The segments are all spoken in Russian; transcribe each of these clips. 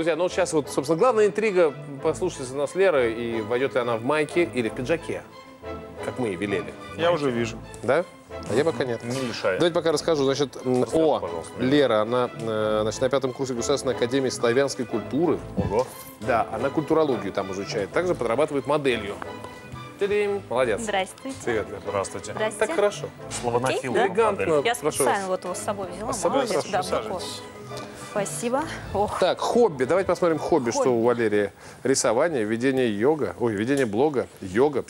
друзья, ну вот сейчас вот, собственно, главная интрига. Послушайте нас Лера, и войдет ли она в майке или в пиджаке, как мы и велели. Я уже вижу. Да? А я пока нет. Не лишая. Давайте пока расскажу. Значит, Лера, она значит, на 5-м курсе Государственной академии славянской культуры. Ого. Да, она культурологию там изучает. Также подрабатывает моделью. Молодец. Здравствуйте. Привет, Лера. Здравствуйте. Здравствуйте. Так хорошо. Славянофил. Да? Элегантно. Я Прошу специально вас. вот его с собой взяла. С собой Молодец, хорошо. да, Присаживайтесь. Спасибо. Ох. Так, хобби. Давайте посмотрим хобби, что у Валерии. Рисование, ведение йога. Ой, ведение блога, йога,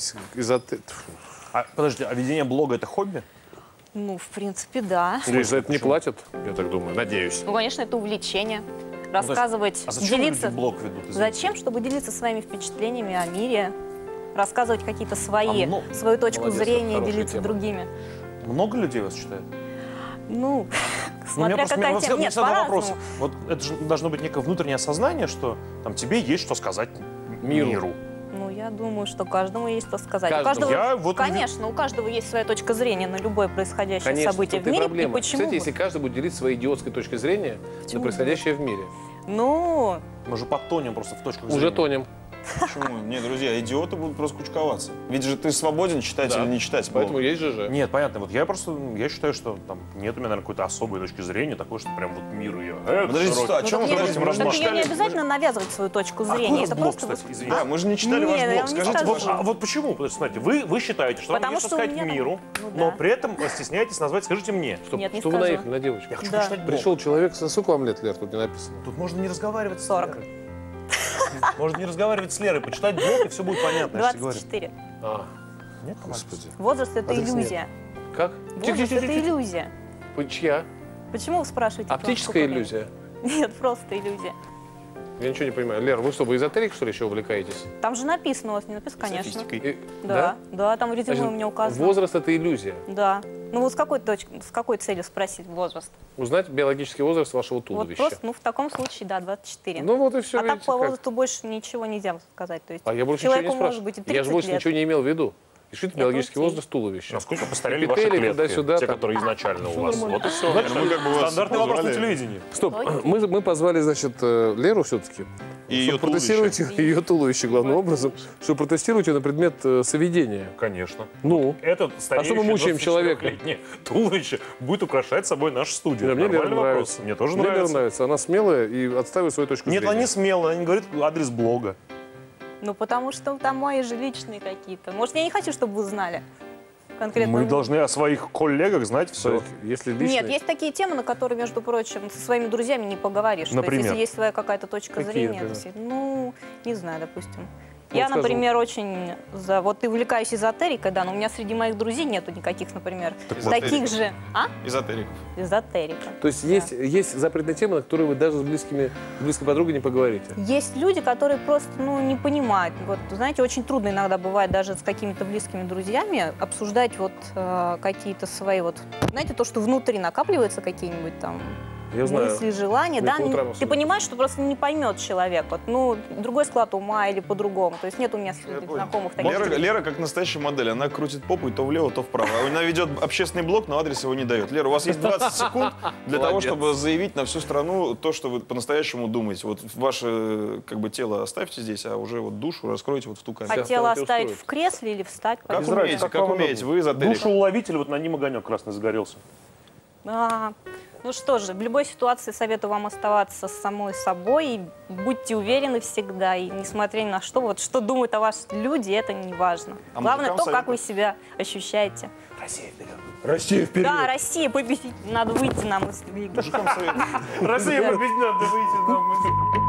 Подождите, а ведение блога — это хобби? Ну, в принципе, да. Здесь за это не платят, я так думаю, надеюсь. Ну, конечно, это увлечение. Рассказывать, А зачем делиться. люди блог ведут? Извините? Зачем? Чтобы делиться своими впечатлениями о мире, рассказывать какие-то свои, А свою точку Молодец, зрения, хорошая делиться тема. другими. Много людей вас читает? Ну, Ну, у меня смотря просто какая вот тема. Нет, всегда вопрос. по-разному. Вот это же должно быть некое внутреннее осознание, что там тебе есть что сказать миру. Ну, я думаю, что каждому есть что сказать. Каждому. У каждого, Я вот конечно, у каждого есть своя точка зрения на любое происходящее Конечно, событие в тут и мире. проблема. И почему? Кстати, бы? если каждый будет делить своей идиотской точкой зрения на Почему происходящее в мире. Ну, Мы же подтонем просто в точку Уже зрения. тонем. Почему? Нет, друзья, идиоты будут просто кучковаться. Ведь же ты свободен читать Да. или не читать Поэтому блог. есть ЖЖ. Нет, понятно. Вот я просто, я считаю, что там нет у меня, наверное, какой-то особой точки зрения, такой, что прям вот миру я. Подождите, широкий. что, о ну чем так вы я- говорите? Мы так же не ее не читали. обязательно навязывать свою точку А какой у зрения. вас Это блог, просто... кстати, извините? Да, мы же не читали Нет, ваш я блог. вам не Скажите, скажу. пожалуйста. А вот почему? Потому что, смотрите, вы считаете, что Потому вам есть что что у сказать меня- миру, ну но да. при этом стесняетесь назвать «скажите мне». Нет, не Что вы скажу. наехали на девочку? Я хочу Да. прочитать блог. Пришел человек, сколько вам лет, Лер, тут не написано. Тут можно не разговаривать с 40. Лерой. Можно не разговаривать с Лерой, почитать блог, и все будет понятно, я же тебе говорю. 24. А, Нет, господи. Возраст — это Возраст нет. иллюзия. Как? Возраст — это иллюзия. Чья? Почему вы спрашиваете? Оптическая про сколько иллюзия. времени? Нет, просто иллюзия. Я ничего не понимаю. Лер, вы что, вы эзотерик, что ли, еще увлекаетесь? Там же написано, у вас не написано, конечно. Софистикой. Да, да, там в резюме Значит, у меня указано. возраст – это иллюзия. Да. Ну вот с какой целью спросить возраст? Узнать биологический возраст вашего Вот туловища. просто, ну в таком случае, да, 24. Ну вот и все, а так видите, по как. возрасту больше ничего нельзя сказать. То есть А я больше ничего не человеку может спрашиваю. быть и 30 Я же больше лет. ничего не имел в виду. Пишите биологический окей. возраст туловища. Насколько постарели ваши Эпители, клетки, туда-сюда, те, там. которые изначально у вас. Вот и все. Ну, мы как бы вас Стандартный вопрос на позвали. телевидении. Стоп, Окей. мы позвали, значит, Леру все-таки. И ее чтобы протестировать ее туловище, главным образом, чтобы протестировать ее на предмет соведения. Конечно. Ну, Этот стареющий мы мучаем человека? 24-летний туловище будет украшать собой нашу студию. мне Лера Нормальный вопрос. нравится. Мне тоже Мне Лера нравится. нравится. Она смелая и отстаивает свою точку Нет, зрения. она не смелая, она не говорит адрес блога. Ну потому что там мои же личные какие-то. Может, я не хочу, чтобы вы знали конкретно. Мы должны о своих коллегах знать все. Так, если личный... Нет, есть такие темы, на которые, между прочим, со своими друзьями не поговоришь. То Например? есть, если есть своя какая-то точка Какие, зрения, например? то есть, ну, не знаю, допустим. Ну, Я, скажем. например, очень вот и увлекаюсь эзотерикой, да, но у меня среди моих друзей нету никаких, например, таких же, Эзотериков. эзотерика. То есть есть запретные темы, на которые вы даже с близкой подругой не поговорите. Есть люди, которые просто, ну, не понимают. Вот, знаете, очень трудно иногда бывает даже с какими-то близкими друзьями обсуждать вот какие-то свои вот, знаете, то, что внутри накапливается какие-нибудь там Я знаю. мысли, желания, да, по утрам ты особенно. понимаешь, что просто не поймет человек, вот, ну, другой склад ума или по-другому, то есть нет у меня знакомых таких. Лера, как настоящая модель, она крутит попой то влево, то вправо. Она ведет общественный блог, но адрес его не дает. Лера, у вас есть 20 секунд для того, Молодец. чтобы заявить на всю страну то, что вы по-настоящему думаете. Вот ваше как бы тело оставьте здесь, а уже вот душу раскройте вот в ту камеру. Хотела Хотела оставить устроить. в кресле или встать? Как Без разницы, умеете, как как вам умеете, удобно. вы эзотерик. Душеуловитель, вот на ним огонек красный загорелся. Ну что же, в любой ситуации советую вам оставаться с самой собой, и будьте уверены всегда, и несмотря ни на что, вот что думают о вас люди, это не важно. А Главное то, мужикам как вы советуете? себя ощущаете. Россия вперед! Россия вперед! Да, Россия победит, надо выйти нам из лиги. Мужикам советую. Россия победит, надо выйти нам.